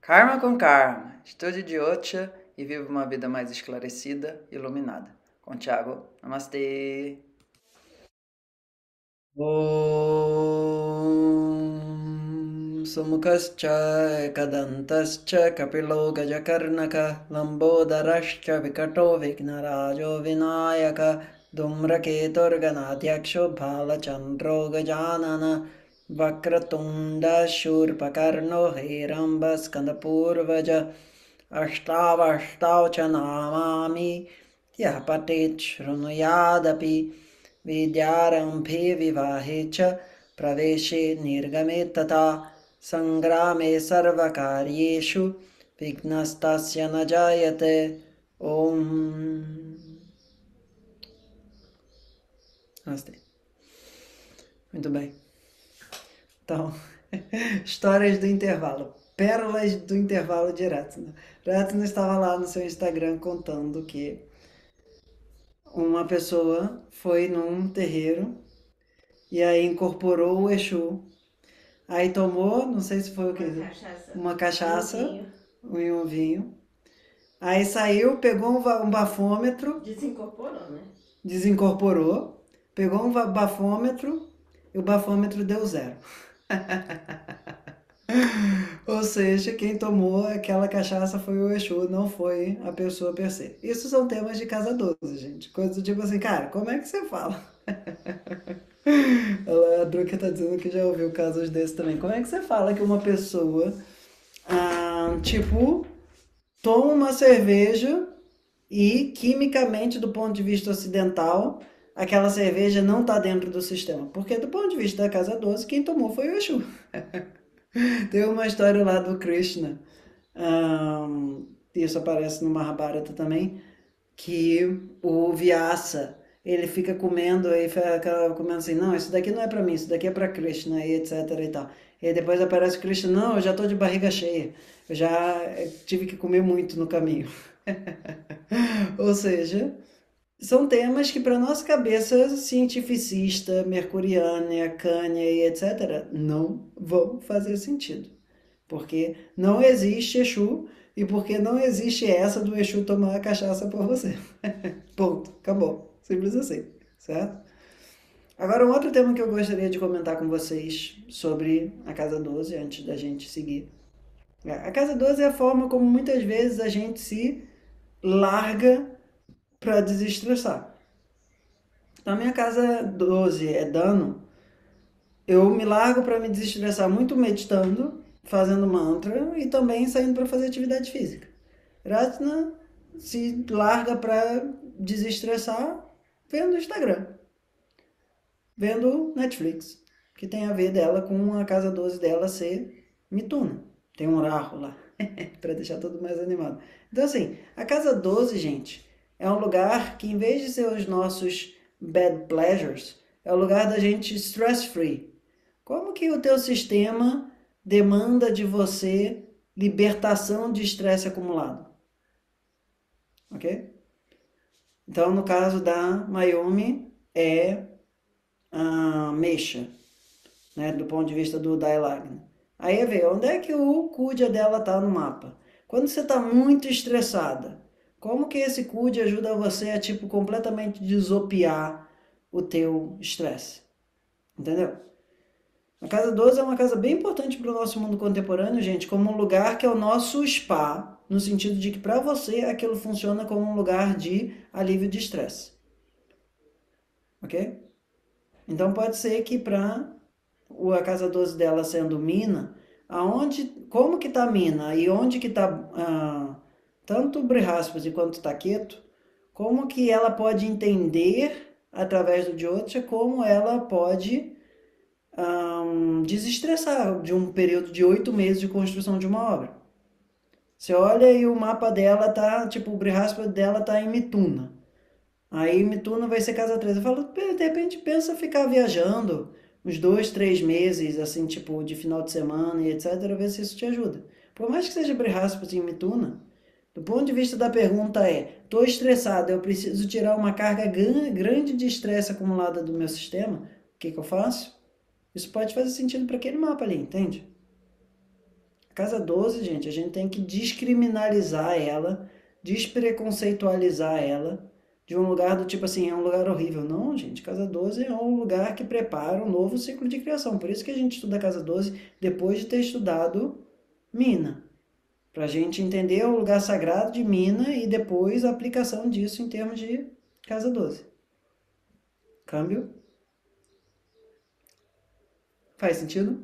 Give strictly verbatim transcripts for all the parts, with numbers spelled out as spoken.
Karma com Karma. Estude Jyotisha e viva uma vida mais esclarecida e iluminada. Com Thiago. Namastê. Om Sumukascha Ekadantascha Kapilo Gajakarnaka Lambodarascha Vikato Vignarajo Vinayaka Dhumraketurganadyaksho Bhalachandro Gajanana Vakratunda Shurpakarno Hiramba Skandapurvaja Ashtavashtav Chanamami Yapatit Shrunuyadapi Vidyarambhe vivahe cha praveshe nirgame tata sangrame sarvakaryeshu vignastasya na jayate. Om. Namastê. Muito bem. Então, histórias do intervalo. Pérolas do intervalo de Ratna. Ratna estava lá no seu Instagram contando que uma pessoa foi num terreiro e aí incorporou o Exu. Aí tomou, não sei se foi o que? Uma cachaça. Uma cachaça Um vinho. e um vinho. Aí saiu, pegou um, va- um bafômetro, Desincorporou, né? desincorporou, pegou um va- bafômetro e o bafômetro deu zero. Ou seja, quem tomou aquela cachaça foi o Exu, não foi a pessoa per se. Isso são temas de casa doze, gente. Coisas do tipo assim, cara, como é que você fala? Ela- A Druka tá dizendo que já ouviu casos desses também. Como é que você fala que uma pessoa, ah, tipo, toma uma cerveja e, quimicamente, do ponto de vista ocidental, aquela cerveja não tá dentro do sistema? Porque, do ponto de vista da casa doze, quem tomou foi o Exu. Tem uma história lá do Krishna, ahn, isso aparece no Mahabharata também, que o Vyasa, ele fica comendo, aí fica comendo assim, não, isso daqui não é pra mim, isso daqui é pra Krishna, e etc e tal. E aí depois aparece o Krishna, não, eu já tô de barriga cheia, eu já eh, tive que comer muito no caminho. Ou seja, são temas que para nossa cabeça cientificista, mercuriana, cânia e etc, não vão fazer sentido. Porque não existe Exu e porque não existe essa do Exu tomar a cachaça por você. Ponto. Acabou. Simples assim, certo? Agora, um outro tema que eu gostaria de comentar com vocês sobre a Casa doze, antes da gente seguir. A Casa doze é a forma como muitas vezes a gente se larga para desestressar. Então, a minha Casa doze é dano. Eu me largo para me desestressar muito meditando, fazendo mantra e também saindo para fazer atividade física. Ratna se larga para desestressar vendo Instagram, vendo Netflix, que tem a ver dela com a casa doze dela ser mituna. Tem um raho lá, para deixar tudo mais animado. Então, assim, a casa doze, gente, é um lugar que, em vez de ser os nossos bad pleasures, é o lugar da gente stress free. Como que o teu sistema demanda de você libertação de estresse acumulado? Ok? Então, no caso da Mayumi, é a Meisha, né, do ponto de vista do Dailagna. Aí é ver onde é que o Kudya dela está no mapa. Quando você está muito estressada, como que esse Kudya ajuda você a tipo completamente desopiar o teu estresse? Entendeu? A casa doze é uma casa bem importante para o nosso mundo contemporâneo, gente, como um lugar que é o nosso spa, no sentido de que para você aquilo funciona como um lugar de alívio de estresse. Ok? Então pode ser que para a casa doze dela sendo mina, aonde, como que tá a mina e onde que tá ah, tanto o Brihaspati quanto o Taketo, como que ela pode entender através do Jyotisha como ela pode um, desestressar de um período de oito meses de construção de uma obra. Você olha e o mapa dela tá, tipo, o Brihaspati dela tá em Mituna. Aí Mituna vai ser casa três. Eu falo, de repente pensa ficar viajando uns dois, três meses, assim, tipo, de final de semana e etc, ver se isso te ajuda. Por mais que seja Brihaspati em Mituna, do ponto de vista da pergunta é, estou estressado, eu preciso tirar uma carga grande de estresse acumulada do meu sistema, o que que eu faço? Isso pode fazer sentido para aquele mapa ali, entende? casa doze, gente, a gente tem que descriminalizar ela, despreconceitualizar ela, de um lugar do tipo assim, é um lugar horrível. Não, gente, casa doze é um lugar que prepara um novo ciclo de criação. Por isso que a gente estuda casa doze depois de ter estudado Mina. Para a gente entender o lugar sagrado de Mina e depois a aplicação disso em termos de casa doze. Câmbio? Faz sentido?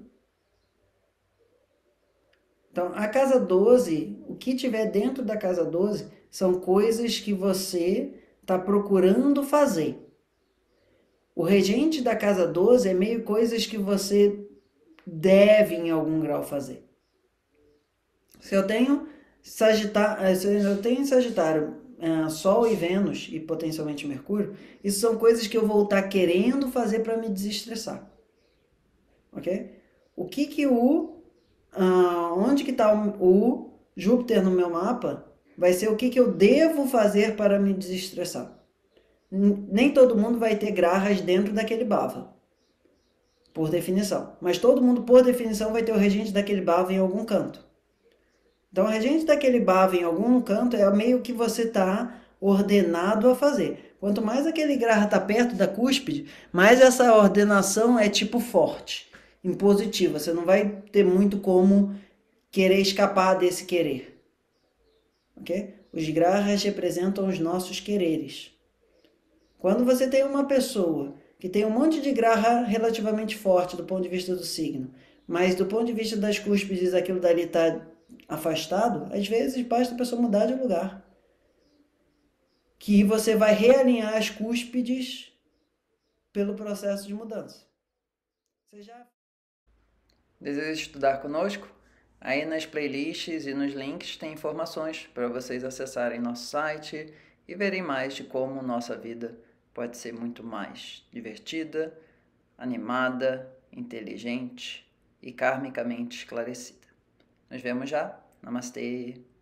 Então, a casa doze, o que tiver dentro da casa doze são coisas que você está procurando fazer. O regente da casa doze é meio coisas que você deve em algum grau fazer. Se eu tenho Sagitário, se eu tenho Sagitário, uh, Sol e Vênus e potencialmente Mercúrio, isso são coisas que eu vou estar querendo fazer para me desestressar. Ok? O que que o... Uh, onde que está o, o Júpiter no meu mapa vai ser o que que eu devo fazer para me desestressar. Nem todo mundo vai ter Grahas dentro daquele Bhava, por definição. Mas todo mundo, por definição, vai ter o regente daquele Bhava em algum canto. Então, o regente daquele Bhava em algum canto é meio que você está ordenado a fazer. Quanto mais aquele Graha está perto da cúspide, mais essa ordenação é tipo forte, impositiva. Você não vai ter muito como querer escapar desse querer. Ok? Os Grahas representam os nossos quereres. Quando você tem uma pessoa que tem um monte de Graha relativamente forte do ponto de vista do signo, mas do ponto de vista das cúspides aquilo dali está afastado, às vezes basta a pessoa mudar de lugar. Que você vai realinhar as cúspides pelo processo de mudança. Você já deseja estudar conosco? Aí nas playlists e nos links tem informações para vocês acessarem nosso site e verem mais de como nossa vida pode ser muito mais divertida, animada, inteligente e karmicamente esclarecida. Nos vemos já. Namastê!